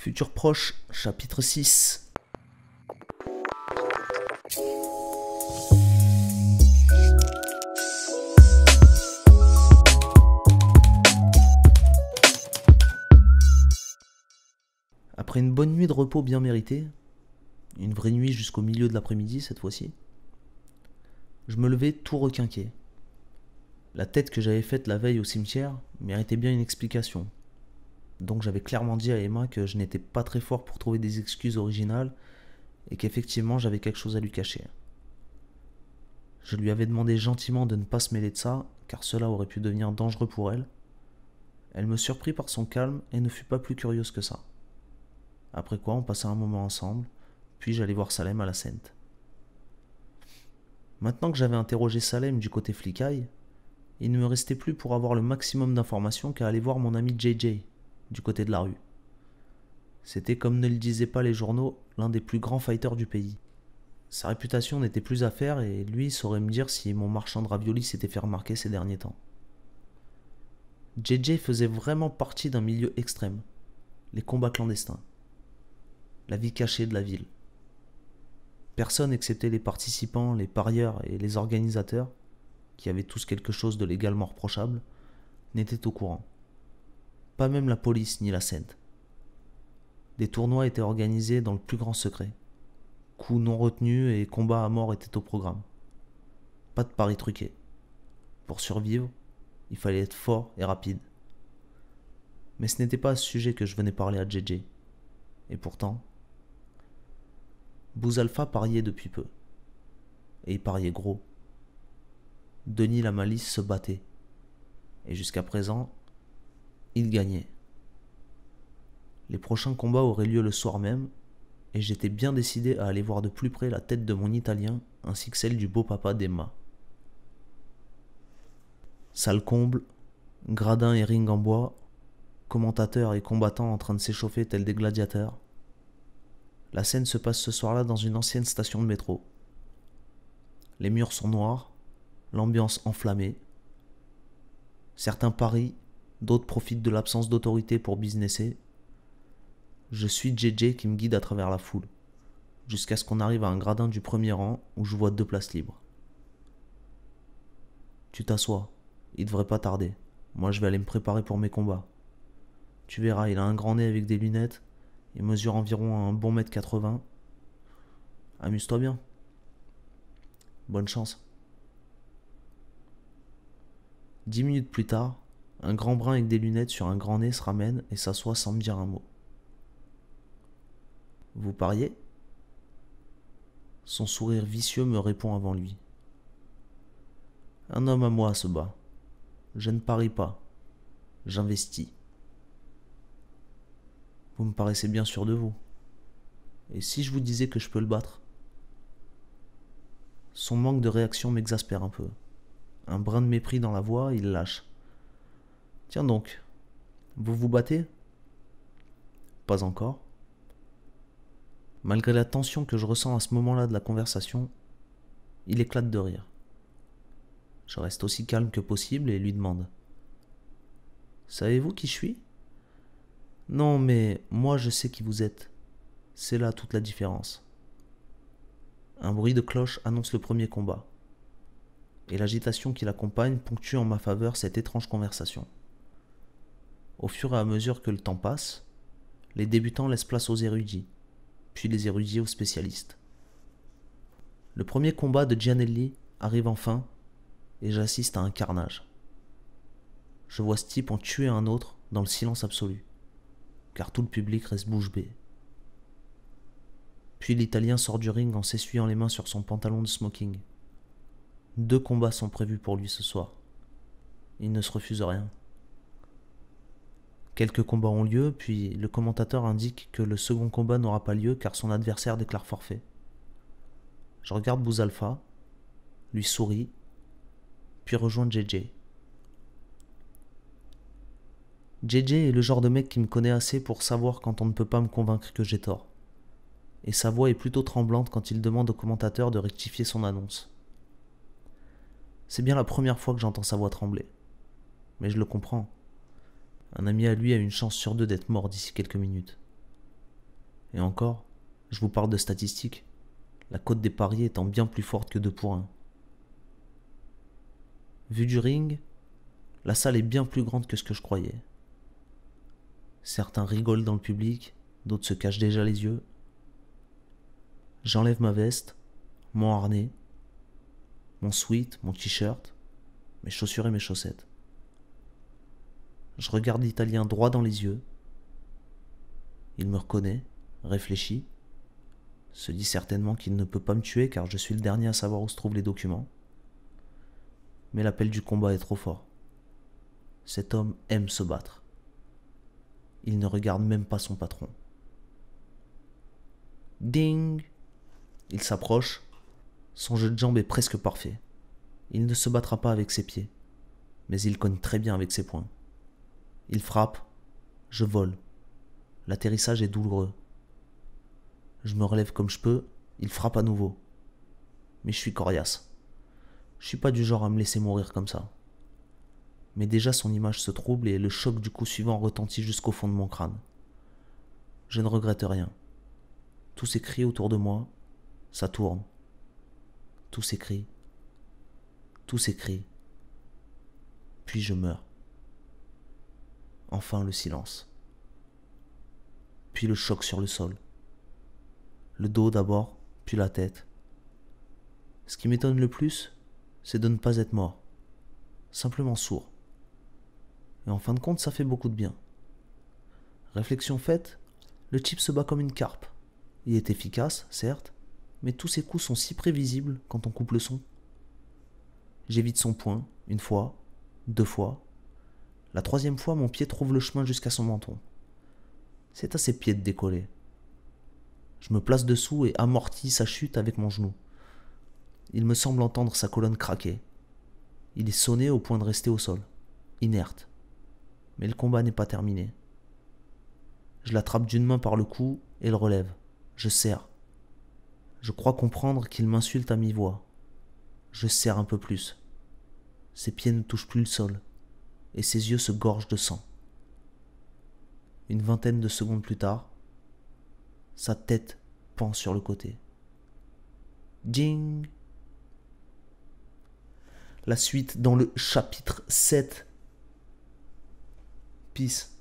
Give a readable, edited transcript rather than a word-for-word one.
Futur proche, chapitre 6. Après une bonne nuit de repos bien méritée, une vraie nuit jusqu'au milieu de l'après-midi cette fois-ci, je me levais tout requinqué. La tête que j'avais faite la veille au cimetière méritait bien une explication. Donc j'avais clairement dit à Emma que je n'étais pas très fort pour trouver des excuses originales et qu'effectivement j'avais quelque chose à lui cacher. Je lui avais demandé gentiment de ne pas se mêler de ça, car cela aurait pu devenir dangereux pour elle. Elle me surprit par son calme et ne fut pas plus curieuse que ça. Après quoi on passa un moment ensemble, puis j'allais voir Salem à la Sainte. Maintenant que j'avais interrogé Salem du côté flicaille, il ne me restait plus pour avoir le maximum d'informations qu'à aller voir mon ami JJ, du côté de la rue. C'était, comme ne le disaient pas les journaux, l'un des plus grands fighters du pays. Sa réputation n'était plus à faire et lui saurait me dire si mon marchand de raviolis s'était fait remarquer ces derniers temps. JJ faisait vraiment partie d'un milieu extrême, les combats clandestins, la vie cachée de la ville. Personne excepté les participants, les parieurs et les organisateurs, qui avaient tous quelque chose de légalement reprochable, n'était au courant. Pas même la police ni la Sainte. Des tournois étaient organisés dans le plus grand secret. Coups non retenus et combats à mort étaient au programme. Pas de paris truqués. Pour survivre, il fallait être fort et rapide. Mais ce n'était pas à ce sujet que je venais parler à JJ. Et pourtant, Bouzalpha pariait depuis peu. Et il pariait gros. Denis la Malice se battait. Et jusqu'à présent, il gagnait. Les prochains combats auraient lieu le soir même, et j'étais bien décidé à aller voir de plus près la tête de mon Italien, ainsi que celle du beau papa d'Emma. Salle comble, gradin et ring en bois, commentateurs et combattants en train de s'échauffer tels des gladiateurs. La scène se passe ce soir-là dans une ancienne station de métro. Les murs sont noirs, l'ambiance enflammée. Certains parient, d'autres profitent de l'absence d'autorité pour businesser. Je suis JJ qui me guide à travers la foule, jusqu'à ce qu'on arrive à un gradin du premier rang où je vois 2 places libres. Tu t'assois, il devrait pas tarder. Moi je vais aller me préparer pour mes combats. Tu verras, il a un grand nez avec des lunettes, il mesure environ un bon 1m80. Amuse-toi bien. Bonne chance. 10 minutes plus tard, un grand brun avec des lunettes sur un grand nez se ramène et s'assoit sans me dire un mot. Vous pariez ? Son sourire vicieux me répond avant lui. Un homme à moi se bat. Je ne parie pas. J'investis. Vous me paraissez bien sûr de vous. Et si je vous disais que je peux le battre ? Son manque de réaction m'exaspère un peu. Un brin de mépris dans la voix, il lâche. Tiens donc, vous vous battez ? Pas encore. Malgré la tension que je ressens à ce moment-là de la conversation, il éclate de rire. Je reste aussi calme que possible et lui demande. Savez-vous qui je suis ? Non, mais moi je sais qui vous êtes. C'est là toute la différence. Un bruit de cloche annonce le premier combat. Et l'agitation qui l'accompagne ponctue en ma faveur cette étrange conversation. Au fur et à mesure que le temps passe, les débutants laissent place aux érudits, puis les érudits aux spécialistes. Le premier combat de Gianelli arrive enfin, et j'assiste à un carnage. Je vois ce type en tuer un autre dans le silence absolu, car tout le public reste bouche bée. Puis l'Italien sort du ring en s'essuyant les mains sur son pantalon de smoking. 2 combats sont prévus pour lui ce soir. Il ne se refuse rien. Quelques combats ont lieu, puis le commentateur indique que le second combat n'aura pas lieu car son adversaire déclare forfait. Je regarde Bouzalpha, lui souris, puis rejoins JJ. JJ est le genre de mec qui me connaît assez pour savoir quand on ne peut pas me convaincre que j'ai tort. Et sa voix est plutôt tremblante quand il demande au commentateur de rectifier son annonce. C'est bien la première fois que j'entends sa voix trembler. Mais je le comprends. Un ami à lui a une chance sur 2 d'être mort d'ici quelques minutes. Et encore, je vous parle de statistiques, la cote des paris étant bien plus forte que 2 pour 1. Vu du ring, la salle est bien plus grande que ce que je croyais. Certains rigolent dans le public, d'autres se cachent déjà les yeux. J'enlève ma veste, mon harnais, mon sweat, mon t-shirt, mes chaussures et mes chaussettes. Je regarde l'Italien droit dans les yeux. Il me reconnaît, réfléchit, se dit certainement qu'il ne peut pas me tuer car je suis le dernier à savoir où se trouvent les documents. Mais l'appel du combat est trop fort. Cet homme aime se battre. Il ne regarde même pas son patron. Ding! Il s'approche. Son jeu de jambes est presque parfait. Il ne se battra pas avec ses pieds, mais il cogne très bien avec ses poings. Il frappe. Je vole. L'atterrissage est douloureux. Je me relève comme je peux. Il frappe à nouveau. Mais je suis coriace. Je suis pas du genre à me laisser mourir comme ça. Mais déjà son image se trouble et le choc du coup suivant retentit jusqu'au fond de mon crâne. Je ne regrette rien. Tous ces cris autour de moi, ça tourne. Tous ces cris. Tous ces cris. Puis je meurs. Enfin le silence. Puis le choc sur le sol. Le dos d'abord, puis la tête. Ce qui m'étonne le plus, c'est de ne pas être mort. Simplement sourd. Et en fin de compte, ça fait beaucoup de bien. Réflexion faite, le type se bat comme une carpe. Il est efficace, certes, mais tous ses coups sont si prévisibles quand on coupe le son. J'évite son poing, une fois, 2 fois. La 3e fois, mon pied trouve le chemin jusqu'à son menton. C'est à ses pieds de décoller. Je me place dessous et amortis sa chute avec mon genou. Il me semble entendre sa colonne craquer. Il est sonné au point de rester au sol, inerte. Mais le combat n'est pas terminé. Je l'attrape d'une main par le cou et le relève. Je serre. Je crois comprendre qu'il m'insulte à mi-voix. Je serre un peu plus. Ses pieds ne touchent plus le sol et ses yeux se gorgent de sang. Une vingtaine de secondes plus tard, sa tête pend sur le côté. Ding! La suite dans le chapitre 7. Peace.